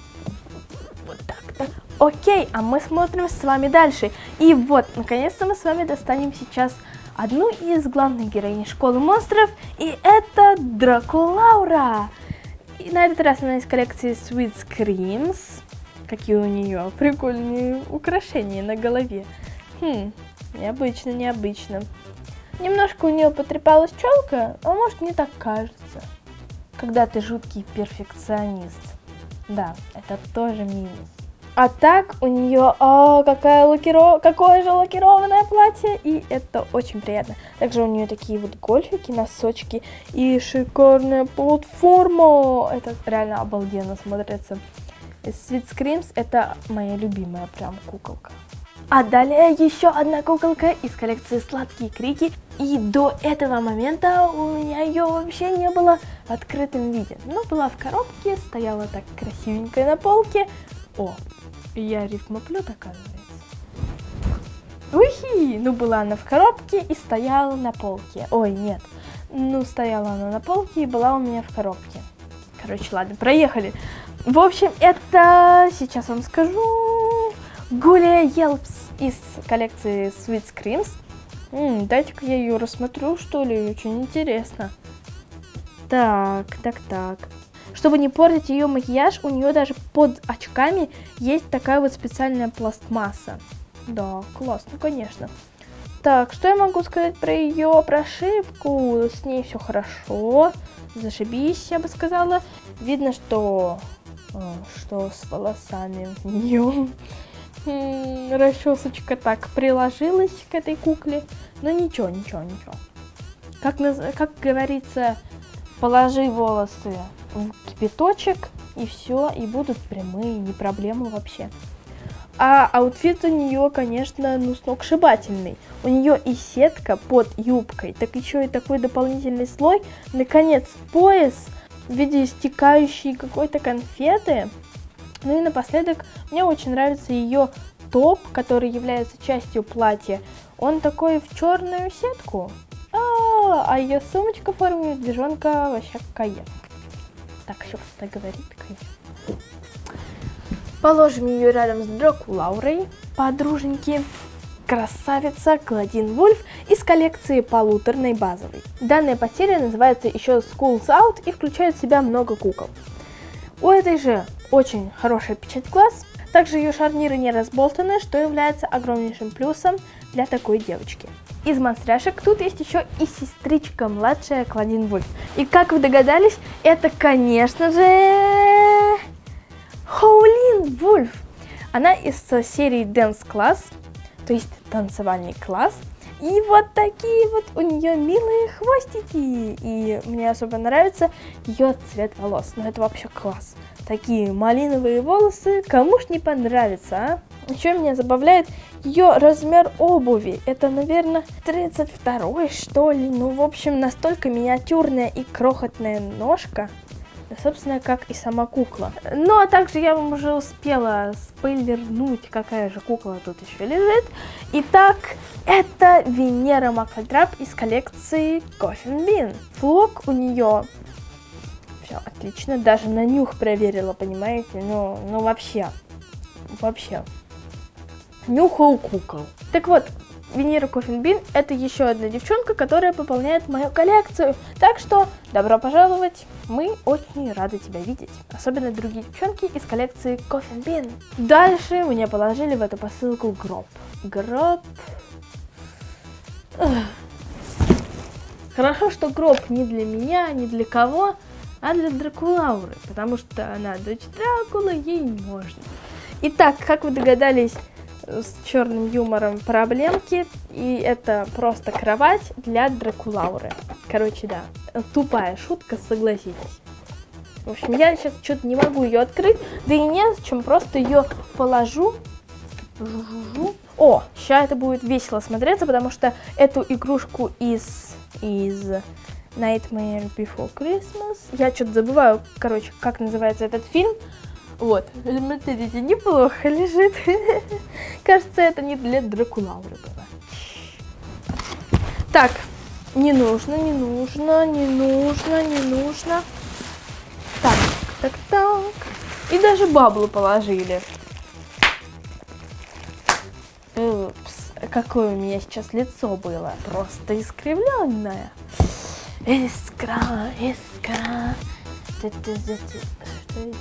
Вот так-то. Окей, а мы смотрим с вами дальше. И вот, наконец-то мы с вами достанем сейчас одну из главных героинь Школы монстров, и это Дракулаура. И на этот раз она из коллекции Sweet Screams. Какие у нее прикольные украшения на голове. Хм, необычно, необычно. Немножко у нее потрепалась челка, а может, не так кажется. Когда ты жуткий перфекционист. Да, это тоже минус. А так у нее, о, какая лакиров... какое же лакированное платье, и это очень приятно. Также у нее такие вот гольфики, носочки и шикарная платформа. Это реально обалденно смотрится. Sweet Screams это моя любимая прям куколка. А далее еще одна куколка из коллекции Сладкие Крики. И до этого момента у меня ее вообще не было в открытом виде. Но была в коробке, стояла так красивенько на полке. О, я рифмоплет, оказывается. Ухи! Ну, была она в коробке и стояла на полке. Ой, нет. Ну, стояла она на полке и была у меня в коробке. Короче, ладно, проехали. В общем, это, сейчас вам скажу, Гулия Елпс из коллекции Sweet Screams. М, дайте-ка я ее рассмотрю, что ли, очень интересно. Так, так, так. Чтобы не портить ее макияж, у нее даже под очками есть такая вот специальная пластмасса. Да, классно, конечно. Так, что я могу сказать про ее прошивку? С ней все хорошо. Зашибись, я бы сказала. Видно, что, что с волосами у нее. Расчесочка так приложилась к этой кукле. Но ничего, ничего, ничего. Как, как говорится, положи волосы в кипяточек, и все, и будут прямые, не проблема вообще. А аутфит у нее, конечно, ну сногсшибательный. У нее и сетка под юбкой, так еще и такой дополнительный слой. Наконец, пояс в виде стекающей какой-то конфеты. Ну и напоследок, мне очень нравится ее топ, который является частью платья. Он такой в черную сетку. А, а ее сумочка в форме медвежонка вообще кайф. Так, еще так говорит, кайф. Положим ее рядом с Дракулаурой, подруженьки. Красавица Клодин Вульф из коллекции полуторной базовой. Данная потеря называется еще Schools Out и включает в себя много кукол. У этой же очень хорошая печать глаз. Также ее шарниры не разболтаны, что является огромнейшим плюсом для такой девочки. Из монстряшек тут есть еще и сестричка младшая Клодин Вульф. И как вы догадались, это, конечно же, Хоулин Вульф. Она из серии Dance Class, то есть танцевальный класс. И вот такие вот у нее милые хвостики. И мне особо нравится ее цвет волос. Ну это вообще класс. Такие малиновые волосы, кому ж не понравится, а? Еще меня забавляет ее размер обуви. Это, наверное, тридцать второй, что ли. Ну, в общем, настолько миниатюрная и крохотная ножка. Да, собственно, как и сама кукла. Ну, а также я вам уже успела спойлернуть, какая же кукла тут еще лежит. Итак, это Венера Маклтрап из коллекции Coffin Bean. Флок у нее... Все отлично, даже на нюх проверила, понимаете? Ну, ну вообще, вообще. Нюх у кукол. Так вот, Венера Коффин-Бин — это еще одна девчонка, которая пополняет мою коллекцию. Так что добро пожаловать, мы очень рады тебя видеть. Особенно другие девчонки из коллекции Коффин-Бин. Дальше мне положили в эту посылку гроб. Гроб... Ugh. Хорошо, что гроб не для меня, не для кого, а для Дракулауры, потому что она дочь Дракулы, ей можно. Итак, как вы догадались, с черным юмором проблемки, и это просто кровать для Дракулауры. Короче, да, тупая шутка, согласитесь. В общем, я сейчас что-то не могу ее открыть, да и не с чем, просто ее положу. О, сейчас это будет весело смотреться, потому что эту игрушку из, из Nightmare Before Christmas, я что-то забываю, короче, как называется этот фильм. Вот, смотрите, неплохо лежит. Кажется, это не для Дракулауры было. Так, не нужно, не нужно, не нужно, не нужно. Так, так, так. И даже баблу положили. Упс, какое у меня сейчас лицо было. Просто искривленное. Искра, искра. Что я делаю?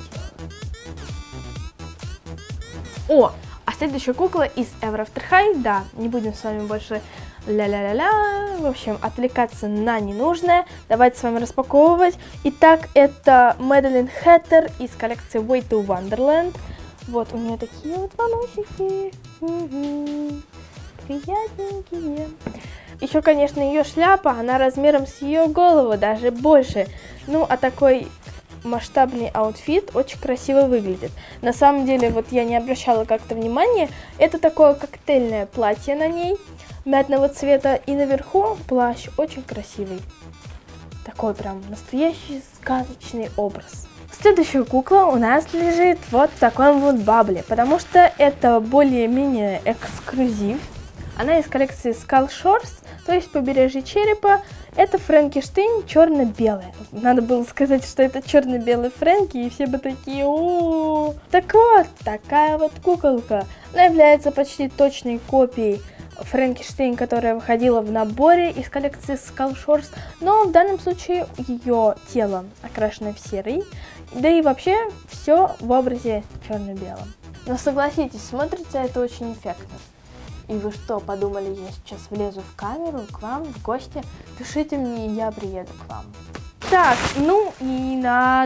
О, а следующая кукла из Ever After High, да, не будем с вами больше ля-ля-ля-ля, в общем, отвлекаться на ненужное, давайте с вами распаковывать. Итак, это Madeline Hatter из коллекции Way to Wonderland. Вот, у нее такие вот волосики, угу. Приятненькие. Еще, конечно, ее шляпа, она размером с ее голову, даже больше. Ну, а такой масштабный аутфит очень красиво выглядит. На самом деле, вот я не обращала как-то внимания, это такое коктейльное платье на ней, мятного цвета, и наверху плащ очень красивый. Такой прям настоящий сказочный образ. Следующая кукла у нас лежит вот в таком вот бабле, потому что это более-менее эксклюзив. Она из коллекции Skull Shores, то есть побережье черепа. Это Франкенштейн черно-белая. Надо было сказать, что это черно-белый Фрэнки, и все бы такие: о, так вот, такая вот куколка. Она является почти точной копией Франкенштейн, которая выходила в наборе из коллекции Skull Shores, но в данном случае ее тело окрашено в серый, да и вообще все в образе черно-белом. Но согласитесь, смотрится это очень эффектно. И вы что, подумали, я сейчас влезу в камеру к вам в гости? Пишите мне, и я приеду к вам. Так, ну и на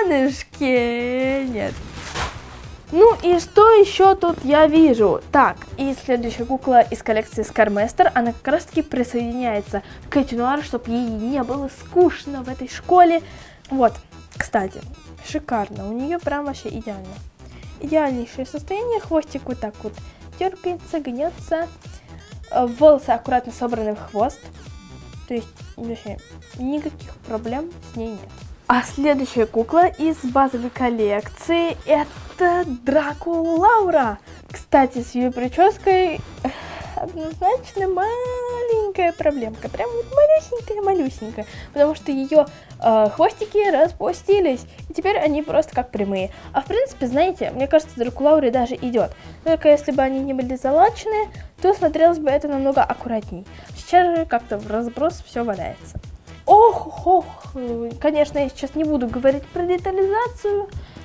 донышке нет. Ну и что еще тут я вижу? Так, и следующая кукла из коллекции Scarmaster, она как раз таки присоединяется к Кэти Нуар, чтобы ей не было скучно в этой школе. Вот, кстати, шикарно, у нее прям вообще идеально. Идеальнейшее состояние, хвостик вот так вот дергается, гнется, волосы аккуратно собраны в хвост, то есть вообще никаких проблем с ней нет. А следующая кукла из базовой коллекции — это Дракулаура. Кстати, с ее прической однозначно маленькая проблемка, прям вот малюсенькая-малюсенькая, потому что ее э, хвостики распустились, и теперь они просто как прямые. А в принципе, знаете, мне кажется, Дракулауре даже идет. Только если бы они не были залачены, то смотрелось бы это намного аккуратней. Сейчас же как-то в разброс все валяется. Ох, ох, конечно, я сейчас не буду говорить про детализацию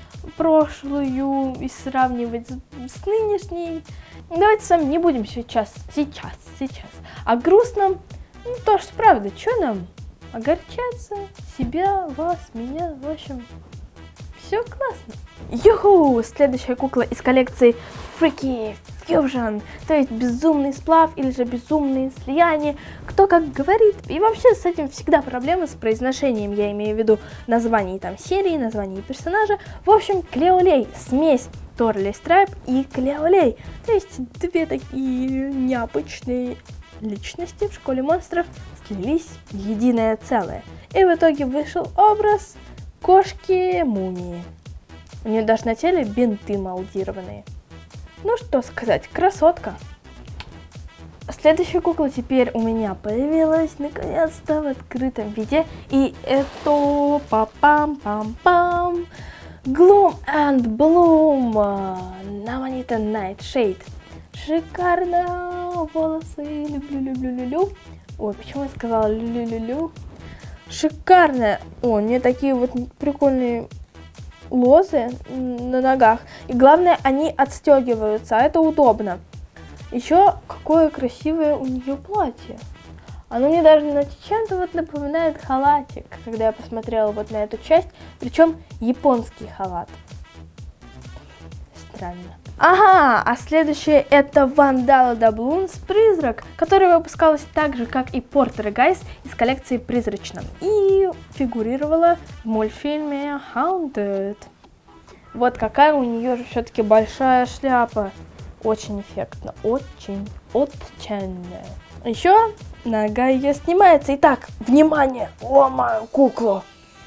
прошлую и сравнивать с, с нынешней. Давайте с вами не будем сейчас, сейчас, сейчас о грустном. Ну, то что правда, что нам огорчаться, себя, вас, меня, в общем, все классно. Юху! Следующая кукла из коллекции Freaky Fusion, то есть безумный сплав или же безумные слияния, кто как говорит. И вообще с этим всегда проблемы с произношением, я имею в виду названий там серии, названий персонажа. В общем, Клеолей, смесь Торли Страйп и Клеолей, то есть две такие необычные личности в школе монстров слились в единое целое. И в итоге вышел образ кошки-мумии. У нее даже на теле бинты молдированные. Ну что сказать, красотка. Следующая кукла теперь у меня появилась наконец-то в открытом виде. И это па-пам-пам-пам. Gloom and Bloom. Наманита Nightshade. Шикарно. ее волосы. Люблю, люблю, люблю. Ой, почему я сказала люблю, люблю? Шикарная. О, у нее такие вот прикольные лозы на ногах. И главное, они отстегиваются, а это удобно. Еще какое красивое у нее платье. Оно мне даже на чем-то вот напоминает халатик, когда я посмотрела вот на эту часть. Причем японский халат. Странно. Ага, а следующее это Вандала Даблунс Призрак, которая выпускалась так же, как и Полтергайст из коллекции Призрачном. И фигурировала в мультфильме Haunted. Вот какая у нее же все-таки большая шляпа. Очень эффектно, очень, очень. Еще нога ее снимается. Итак, внимание, ломаю куклу.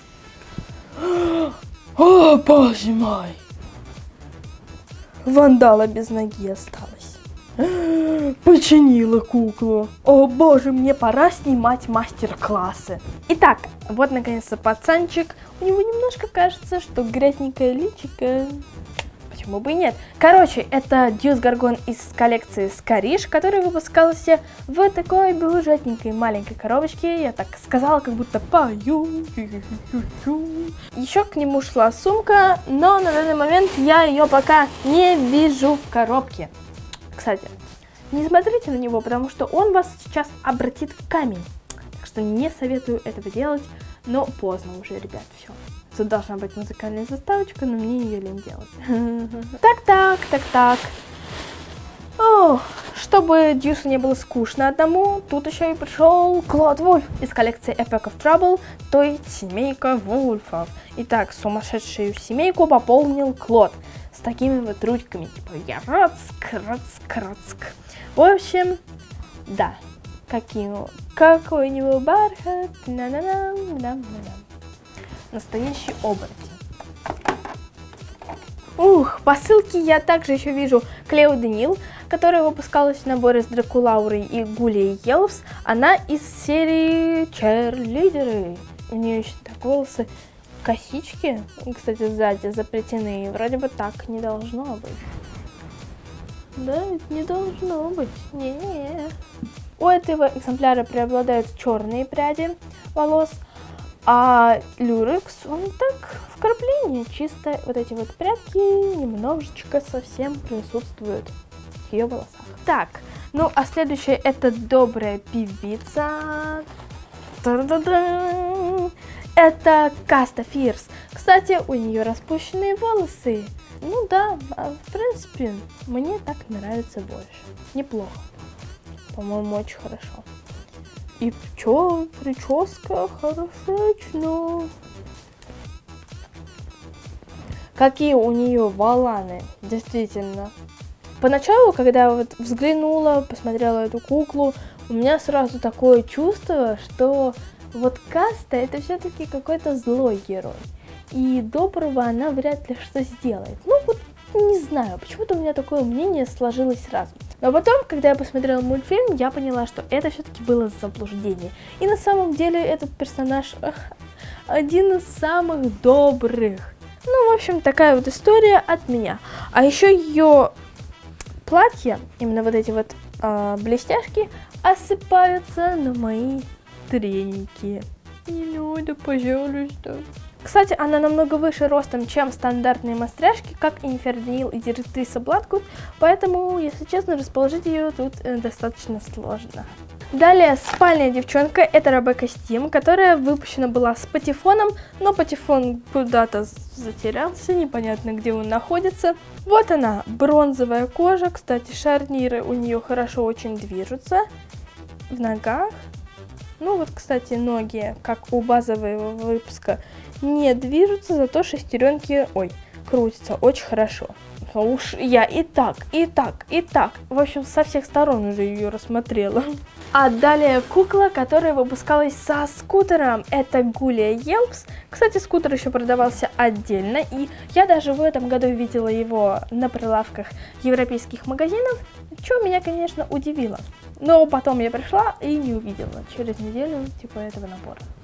О, боже мой. Вандала без ноги осталась. Починила куклу. О боже, мне пора снимать мастер-классы. Итак, вот наконец-то пацанчик. У него немножко кажется, что грязненькое личико. Почему бы и нет? Короче, это Дьюс Гаргон из коллекции Скариш, которая выпускалась в такой бюджетненькой маленькой коробочке. Я так сказала, как будто пою. Еще к нему шла сумка, но на данный момент я ее пока не вижу в коробке. Кстати, не смотрите на него, потому что он вас сейчас обратит в камень. Так что не советую этого делать, но поздно уже, ребят, все. Тут должна быть музыкальная заставочка, но мне ее лень делать. Так, так, так, так. О, чтобы Дьюсу не было скучно одному, тут еще и пришел Клод Вульф из коллекции Epic of Trouble, то есть семейка Вульфов. Итак, сумасшедшую семейку пополнил Клод с такими вот ручками, типа я рацк, рацк, рацк. В общем, да, какие, какой у него бархат, на-на-на-на-на-на. Настоящий оборотень. Ух, по ссылке я также еще вижу Клео Денил, которая выпускалась в наборе с Дракулаурой и Гулей Елвс. Она из серии Черлидеры. У нее еще так волосы, косички, кстати, сзади заплетены. Вроде бы так не должно быть. Да, не должно быть. Не-не. У этого экземпляра преобладают черные пряди волос. А Люрекс, он так, вкрапление, чисто вот эти вот прядки немножечко совсем присутствуют в ее волосах. Так, ну а следующее это добрая певица. Та-да-да-да! Это Каста Фирс. Кстати, у нее распущенные волосы. Ну да, в принципе, мне так нравится больше. Неплохо. По-моему, очень хорошо. И чё, прическа хорошечная. Какие у нее воланы, действительно. Поначалу, когда я вот взглянула, посмотрела эту куклу, у меня сразу такое чувство, что вот Каста это все-таки какой-то злой герой. И доброго она вряд ли что сделает. Ну вот, не знаю, почему-то у меня такое мнение сложилось сразу. Но потом, когда я посмотрела мультфильм, я поняла, что это все-таки было заблуждение. И на самом деле этот персонаж эх, один из самых добрых. Ну, в общем, такая вот история от меня. А еще ее платье, именно вот эти вот э, блестяшки, осыпаются на мои треники. Не надо, пожалуйста. Кстати, она намного выше ростом, чем стандартные мастряшки, как и Нефердинил и Директриса Бладкут, поэтому, если честно, расположить ее тут э, достаточно сложно. Далее, спальная девчонка, это Ребекка Стим, которая выпущена была с патефоном, но патефон куда-то затерялся, непонятно где он находится. Вот она, бронзовая кожа, кстати, шарниры у нее хорошо очень движутся в ногах. Ну вот, кстати, ноги, как у базового выпуска, не движутся, зато шестеренки, ой, крутятся очень хорошо. Уж я и так, и так, и так, в общем, со всех сторон уже ее рассмотрела. А далее кукла, которая выпускалась со скутером, это Гулия Елвс. Кстати, скутер еще продавался отдельно, и я даже в этом году видела его на прилавках европейских магазинов, что меня, конечно, удивило. Но потом я пришла и не увидела через неделю типа этого набора.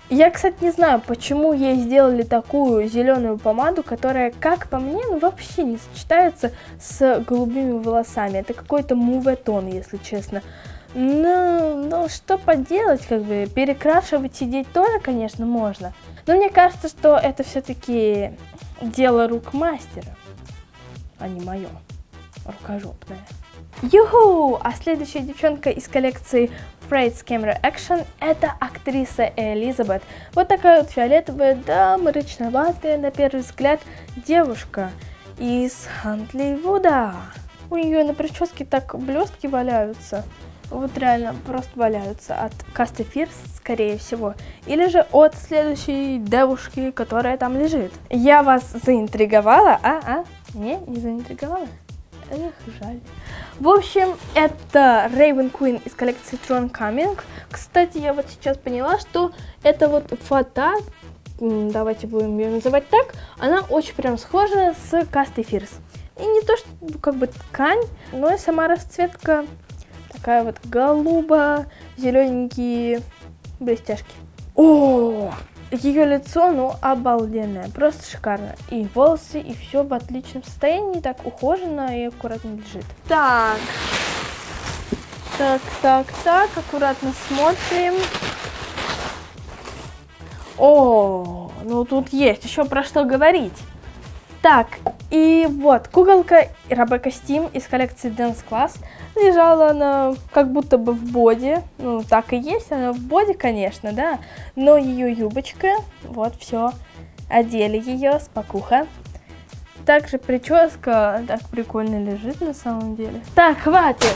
Я, кстати, не знаю, почему ей сделали такую зеленую помаду, которая, как по мне, ну вообще не сочетается с голубыми волосами. Это какой-то муве-тон, если честно. Ну, ну, что поделать, как бы, перекрашивать, сидеть тоже, конечно, можно. Но мне кажется, что это все-таки дело рук мастера, а не мое, рукожопное. Юху! А следующая девчонка из коллекции Freights Camera Action — это актриса Элизабет. Вот такая вот фиолетовая, да, мрачноватая на первый взгляд девушка из Хантливуда. У нее на прическе так блестки валяются. Вот реально просто валяются от Касты Фирс, скорее всего. Или же от следующей девушки, которая там лежит. Я вас заинтриговала, а? А? Не, не заинтриговала? Эх, жаль. В общем, это Raven Queen из коллекции Throne Coming. Кстати, я вот сейчас поняла, что это вот фата, давайте будем ее называть так, она очень прям схожа с Кастой Фирс. И не то, что как бы ткань, но и сама расцветка такая вот голубо-зелененькие блестяшки. О, ее лицо, ну, обалденное, просто шикарно. И волосы, и все в отличном состоянии, так ухоженно и аккуратно лежит. Так, так, так, так, аккуратно смотрим. О, ну тут есть еще про что говорить. Так, и вот, куколка Ребекка Стим из коллекции Dance Class. Лежала она как будто бы в боди, ну так и есть, она в боди, конечно, да, но ее юбочка, вот все, одели ее, спокуха. Также прическа так прикольно лежит на самом деле. Так, хватит!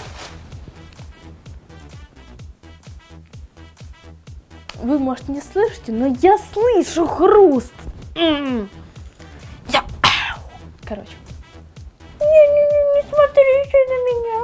Вы, может, не слышите, но я слышу хруст. М-м. Я... Короче. Не-не-не, не смотрите на меня.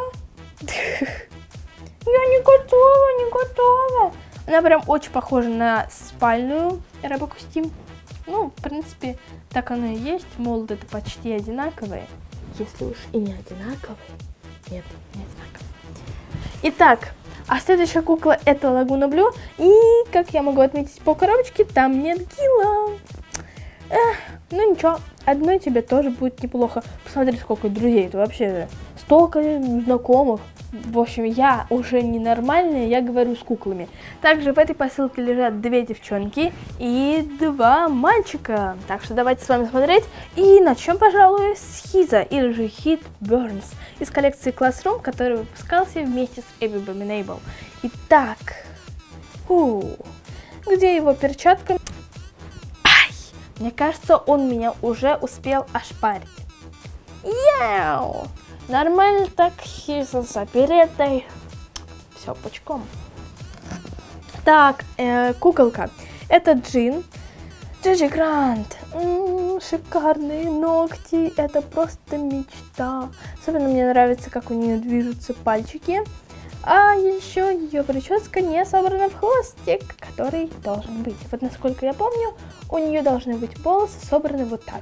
Я не готова, не готова. Она прям очень похожа на спальную Ребекку Стим. Ну, в принципе, так оно и есть. Молот это почти одинаковые. Если уж и не одинаковые. Нет, не одинаковые. Итак, а следующая кукла это Лагуна Блю. И, как я могу отметить по коробочке, там нет Гила. Эх, ну ничего, одной тебе тоже будет неплохо. Посмотри, сколько друзей. Это вообще столько знакомых. В общем, я уже ненормальная, я говорю с куклами. Также в этой посылке лежат две девчонки и два мальчика. Так что давайте с вами смотреть. И начнем, пожалуй, с Хиза, или же Hit Burns, из коллекции Classroom, который выпускался вместе с Abby Abominable. Итак, у, где его перчатка? Ай, мне кажется, он меня уже успел ошпарить. Яу! Нормально так, Хиза с оперетой. Все пучком. Так, э, куколка. Это Джин. Джиджи Грант. М-м, шикарные ногти. Это просто мечта. Особенно мне нравится, как у нее движутся пальчики. А еще ее прическа не собрана в хвостик, который должен быть. Вот насколько я помню, у нее должны быть волосы собраны вот так.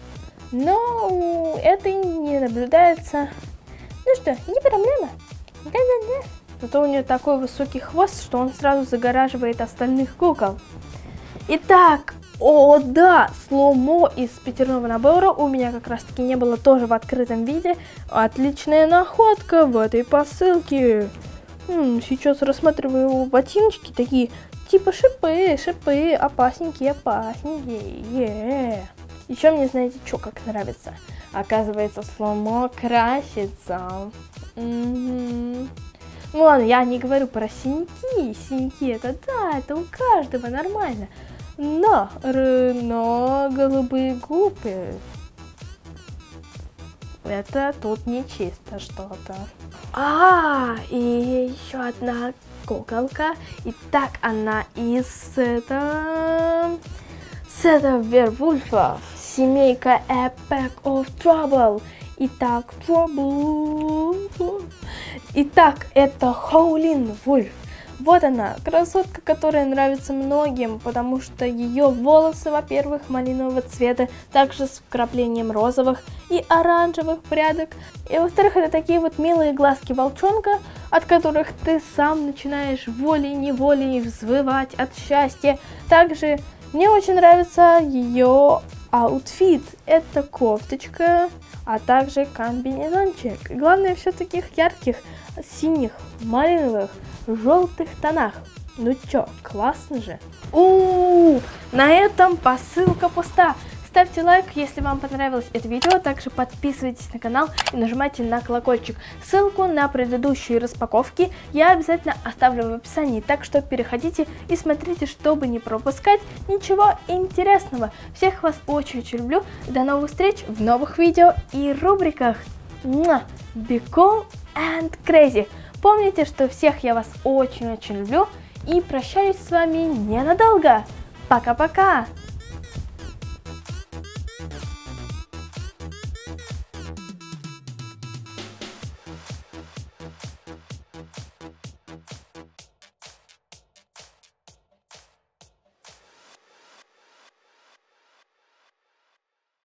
Но это не наблюдается. Ну что, не проблема. Да-да-да. Зато у нее такой высокий хвост, что он сразу загораживает остальных кукол. Итак, о да, слоумо из пятерного набора у меня как раз таки не было тоже в открытом виде. Отличная находка в этой посылке. М, сейчас рассматриваю ботиночки такие, типа шипы, шипы, опасненькие, опасненькие. Yeah. Еще мне, знаете, что как нравится? Оказывается, слоумо красится. Mm-hmm. Ну ладно, я не говорю про синяки. Синяки это да, это у каждого нормально. Но, но голубые губы, это тут не чисто что-то. А, и еще одна куколка. Итак, она из этого... С этого Вервульфов. Семейка A Pack of Trouble. Итак, Trouble. Итак, это Хоулин Вульф. Вот она, красотка, которая нравится многим, потому что ее волосы, во-первых, малинового цвета, также с вкраплением розовых и оранжевых прядок. И во-вторых, это такие вот милые глазки волчонка, от которых ты сам начинаешь волей-неволей взвывать от счастья. Также мне очень нравится ее аутфит. Это кофточка, а также комбинезончик. И главное, все таких ярких, синих, малиновых, желтых тонах. Ну чё, классно же. У-у-у, на этом посылка пуста. Ставьте лайк, если вам понравилось это видео, также подписывайтесь на канал и нажимайте на колокольчик. Ссылку на предыдущие распаковки я обязательно оставлю в описании, так что переходите и смотрите, чтобы не пропускать ничего интересного. Всех вас очень-очень люблю, до новых встреч в новых видео и рубриках. Be cool and crazy. Помните, что всех я вас очень-очень люблю и прощаюсь с вами ненадолго. Пока-пока!